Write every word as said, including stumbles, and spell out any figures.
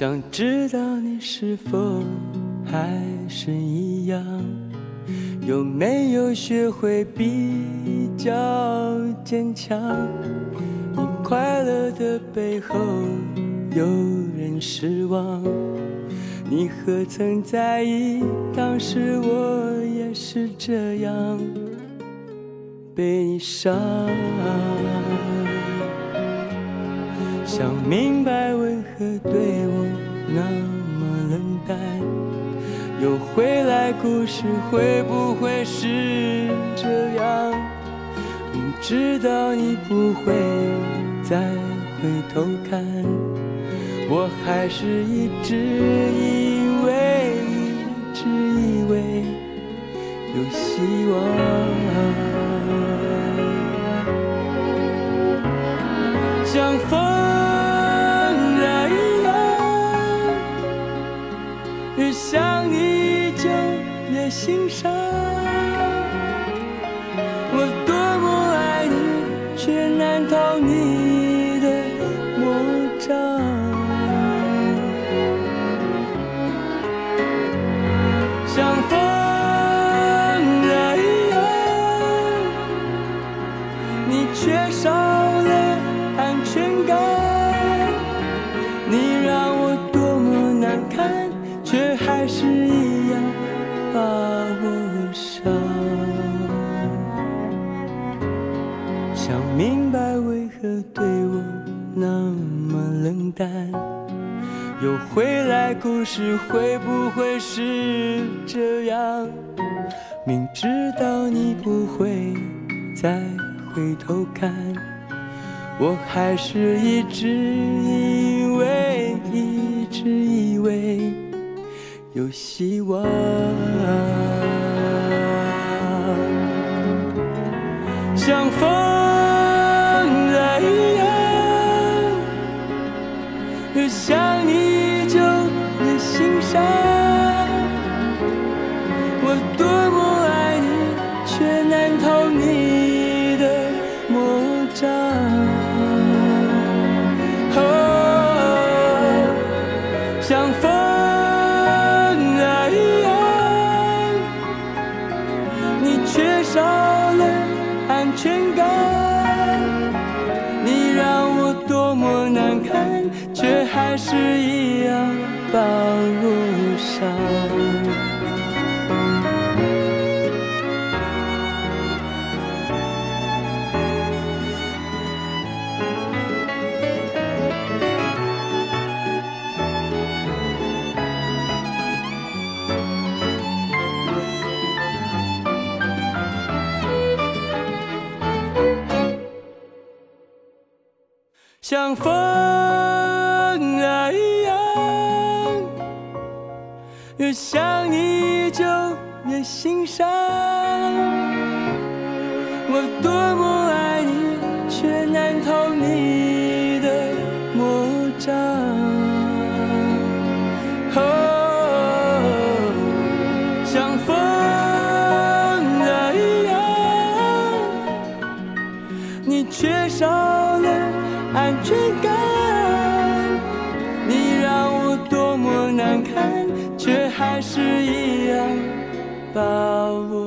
想知道你是否还是一样，有没有学会比较坚强？你快乐的背后有人失望，你何曾在意当时我也是这样悲伤？想明白为何对我那么冷淡，又回来故事会不会是这样？明知道你不会再回头看，我还是一直以为一直以为有希望，像风儿一样，越想你就越心伤。我多么爱你，却难逃你的魔掌。像风儿一样，你缺少了安全感。你让我多么难堪，却还是一样把我伤。想明白为何对我那么冷淡，又回来故事会不会是这样？明知道你不会再回头看，我还是一直以为一直以为有希望。像风儿一样，越想你就越心伤。我多么爱你，却难逃你的魔掌。哦，像风儿一样，你缺少了安全感。你让我多么难堪，却还是一样把我伤。像风儿一样，越想你就越心伤。我多么爱你，却难逃你的魔掌。哦，像风儿一样，你缺少了安全感。你让我多么难堪，却还是一样把我